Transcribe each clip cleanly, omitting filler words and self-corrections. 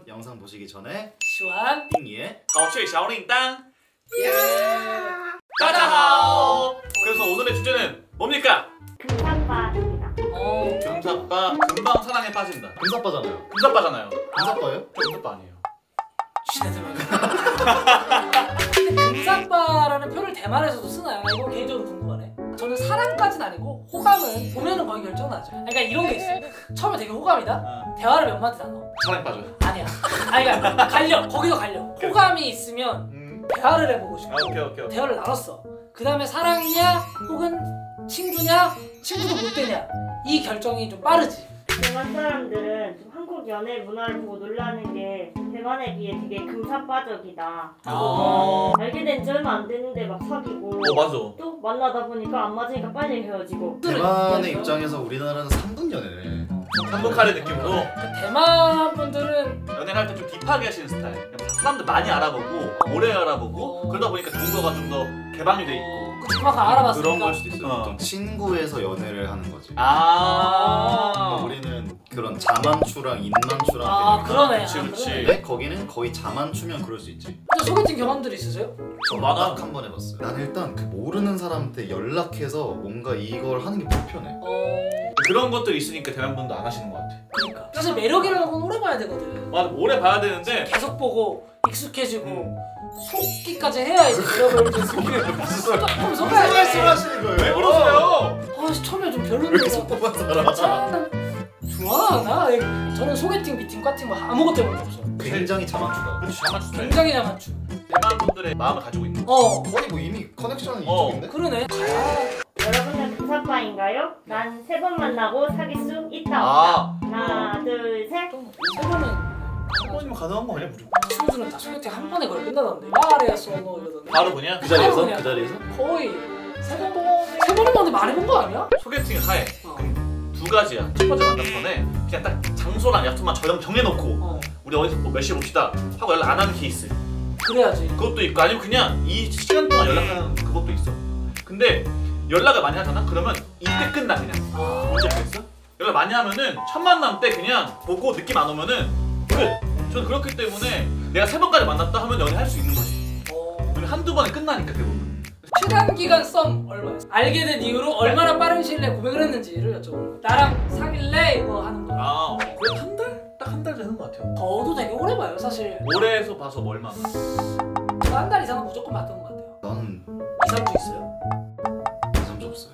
영상 보시기 전에 喜欢 띵이의 搞趣小铃铛 따다하오. 그래서 오늘의 주제는 뭡니까? 금사빠입니다. 금사빠. 금방 사랑에 빠진다. 금사빠잖아요. 금사빠잖아요. 금사빠예요? 저 금사빠 아니에요. 금사빠라는 표를 대만에서도 쓰나요? 이거 개인적으로 궁금하네. 저는 사랑까지는 아니고 호감은 보면은 거의 결정나죠. 그러니까 이런 게 있어요. 처음에 되게 호감이다? 대화를 몇 마디 나눠. 사랑에 빠져요. 아니야. 아니 그러니까 갈려. 거기서 갈려. 호감이 있으면 대화를 해보고 싶어. 오케이. 대화를 나눴어. 그 다음에 사랑이냐 혹은 친구냐 친구도 못 되냐 이 결정이 좀 빠르지. 대만 사람들은 좀 한국 연애 문화를 보고 놀라는 게 대만에 비해 되게 금사빠적이다. 알게 된 지 얼마 안 됐는데 막 사귀고 맞아. 또 만나다 보니까 안 맞으니까 빨리 헤어지고. 대만의 입장에서 우리나라는 3분 연애네. 한복하는 느낌으로 대만 분들은 연애를 할 때 좀 딥하게 하시는 스타일. 사람들 많이 알아보고 오래 알아보고 그러다 보니까 정보가 좀 더 개방이 돼 있고 그만큼 알아봤으니까. 그런 걸 수도 있어요. 보통 친구에서 연애를 하는 거지. 우리는 그런 자만추랑 인만추랑 그러네. 그치. 근데 거기는 거의 자만추면 그럴 수 있지. 근데 소개팅 경험들이 있으세요? 저 딱 한 번 해봤어요. 난 일단 그 모르는 사람한테 연락해서 뭔가 이걸 하는 게 불편해. 그런 것들이 있으니까 대만 분도 안 하시는 것 같아. 그러니까 사실 매력이라는 건 오래 봐야 되거든. 맞아, 오래 봐야 되는데 계속 보고 익숙해지고 속기까지 해야 이제 매력을 좀 느끼는. 무슨 소리? 조금 속아야 돼. 말씀하시는 거예요? 왜 그러세요? 처음에 좀 왜 별론데. 이렇게 섭섭한 사람? 좋아하나? 저는 소개팅, 미팅, 과팅 뭐 아무것도 해본 적 없어요. 굉장히 자만추다. 그렇지, 자만추. 굉장히 자만추. 대만 분들의 마음을 가지고 있는. 거의 뭐 이미 커넥션은 이쪽인데? 그러네. 여러분은 금사빠인가요? 난 3번 만나고 사귈 수 있다 없다. 하나 둘 셋. 세 번은 한 번이면 가능한 거 아니야 무조건? 친구들은 다 소개팅 한 번에 거의 끝나던데. 말해서 뭐 이러던데. 바로 그냥 그 자리에서? 그냥. 그 자리에서? 거의 세 번이면 말해본 거 아니야? 소개팅 하에 두 가지야. 첫 번째 만나기 전에 그냥 딱 장소랑 약속만 정해놓고 우리 어디서 뭐 몇 시에 봅시다 하고 연락 안 하는 케이스. 그래야지. 그것도 있고 아니면 그냥 이 시간 동안 연락하는 그것도 있어. 근데 연락을 많이 하잖아? 그러면 이때 끝나 그냥. 언제 보겠어? 연락 많이 하면은 첫 만남 때 그냥 보고 느낌 안 오면은 끝! 저는 그렇기 때문에 내가 3번까지 만났다 하면 연애할 수 있는 거지. 우리 한두 번에 끝나니까 대부분. 최단 기간 썸 얼마였어? 알게 된 이후로 얼마나 빠른 시일 내에 고백을 했는지를 여쭤보는. 나랑 사귈래? 이거 하는 거야. 거의 한 달? 딱 한 달 되는 것 같아요. 더도 되게 오래 봐요 사실. 올해에서 봐서 뭐 얼마나? 저 한 달 이상은 무조건 봤던 것 같아요. 나는 2, 3주 있어요? 2, 3주 없어요.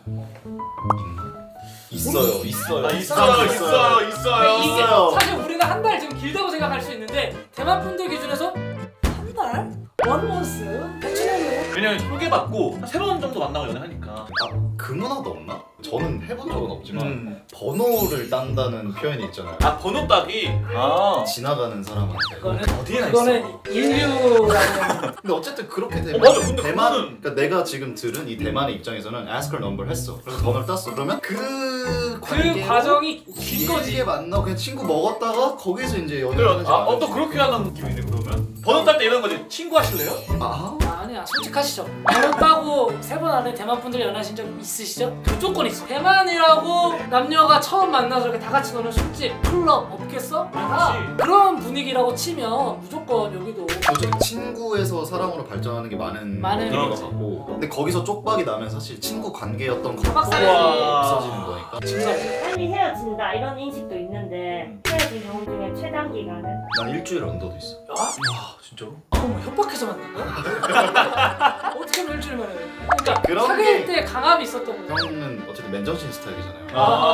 있나요? 있어요. 있어요. 이게 사실 우리는 한 달 지금 길다고 생각할 수 있는데 대만 분들 기준에서 한 달? 원 month? 대충 왜냐면 소개받고 한 3번 정도 만나고 연애하니까. 그 문화도 없나? 저는 해본 적은 없지만 번호를 딴다는 표현이 있잖아요. 번호 따기? 지나가는 사람한테. 어디에나 그거는 인류라는. 근데 어쨌든 그렇게 되면 맞아. 근데 대만, 그거는 그러니까 내가 지금 들은 이 대만의 입장에서는 ask her number 했어. 그래서 번호를 땄어. 그러면 그 과정이 긴 거지. 길게 만나 그냥 친구 먹었다가 거기서 이제 연애를 하는지 또 그렇게 하는 느낌이네 그러면. 번호 딸 때 이런 거지. 친구 하실래요? 아니야 솔직하시죠. 번호 따고 3번 안에 대만 분들 연애하신 적 있으시죠? 무조건 있어. 대만이라고 남녀가 처음 만나서 이렇게 다 같이 노는 술집, 클럽 없겠어? 그런 분위기라고 치면 무조건 여기도. 어차피 친구에서 사람으로 발전하는 게 많은 것 같고 근데 거기서 쪽박이 나면 사실 친구 관계였던 것도 없어지는 거니까. 빨리 헤어진다 이런 인식도 있는데 헤어진 경우 중에 최단 기간은? 난 일주일 언더도 있어. 와 진짜로? 뭐 협박해서 만난 거야? 어떻게 하면 일주일 만에? 그러니까 그런 사귈 게- 때 강압이 있었던 거야. 형은 어쨌든 맨정신 스타일이잖아요.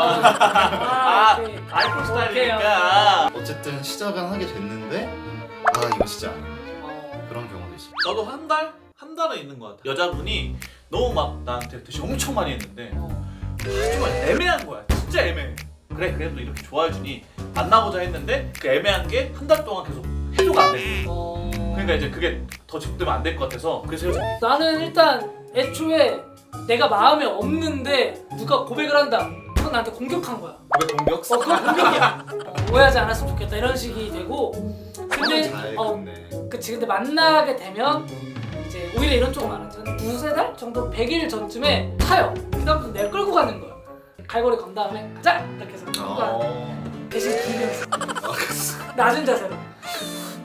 오케이. 아이폰 스타일이니까. 어쨌든 시작은 하게 됐는데 이거 진짜 아니야. 그런 경우도 있어. 저도 한 달? 한 달은 있는 것 같아. 여자분이 너무 막 나한테 대시 엄청 많이 했는데 정말 애매한 거야. 진짜 애매해. 그래 그래도 이렇게 좋아해주니 만나보자 했는데 그 애매한 게 한 달 동안 계속 해소가 안 되는 거야. 그러니까 이제 그게 더 지속되면 안 될 것 같아서 그래서 나는 일단 애초에 내가 마음에 없는데 누가 고백을 한다. 그건 나한테 공격한 거야. 왜 공격? 그건 공격이야. 오해하지 않았으면 좋겠다 이런 식이 되고. 근데 잘 근데 그치. 근데 만나게 되면 이제 오히려 이런 쪽은 많았죠. 두세 달 정도 100일 전쯤에 타요. 그다음부터 내가 끌고 가는 거야. 갈고리 건 다음에 가자! 이렇게 해서 끌고 가는 거야. 대신 기면서 낮은 자세로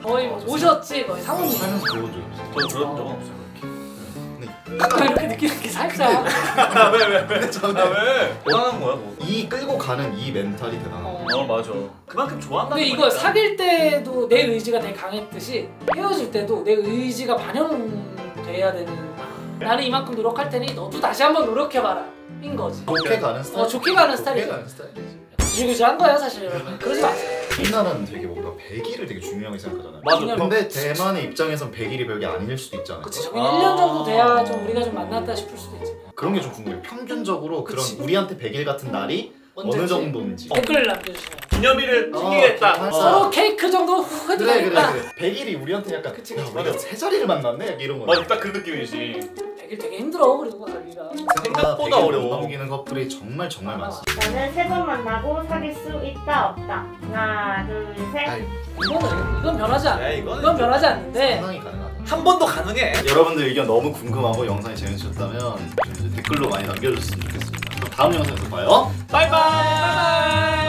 거의 뭐 오셨지 거의 사모님. 살면서 그거 좀 저는 그런 적은 없어요. 이렇게 느끼는 게 살짝. 왜? 대단한 거야 뭐. 이 끌고 가는 이 멘탈이 대단한 거야. 맞아. 그만큼 좋아한다는 근데 이거 거니까. 사귈 때도 내 의지가 되게 강했듯이 헤어질 때도 내 의지가 반영돼야 되는. 나는 이만큼 노력할 테니 너도 다시 한번 노력해봐라 인 거지. 좋게 가는 스타일. 좋게 가는 좋게 스타일이지. 가는 스타일이지. 구질구질한 거야 사실 여러분. 그러지 마세요. 우리나라는 되게 뭔가 100일을 되게 중요하게 생각하잖아요. 맞아. 근데 대만의 입장에선 100일이 별게 아닐 수도 있잖아요. 그치 저기 1년 정도 돼야 좀 우리가 좀 만났다 싶을 수도 있지. 그런 게 좀 궁금해. 평균적으로 그치. 그런 우리한테 100일 같은 날이 어느 언제지? 정도인지. 댓글을 남겨주세요. 기념일을 챙기겠다. 어, 서로 케이크 정도 후 해도 그래 되니까. 100일이 우리한테 약간 그치, 야, 그치. 우리가 세 자리를 만났네? 약간 이런 거. 맞아, 딱 그 느낌이지. 100일 되게 힘들어 그리고 가기가. 생각보다 어려워. 넘기는 커플이 정말 많습니다. 나는 3번 만나고 사귈 수 있다 없다. 하나 둘 셋. 아이, 이건 변하지 않아. 야, 이건 변하지 않는데. 상당히 가능하다. 한 번도 가능해. 여러분들 의견 너무 궁금하고 영상이 재밌으셨다면 댓글로 많이 남겨주셨으면 좋겠습니다. 그럼 다음 영상에서 봐요. 바이바이.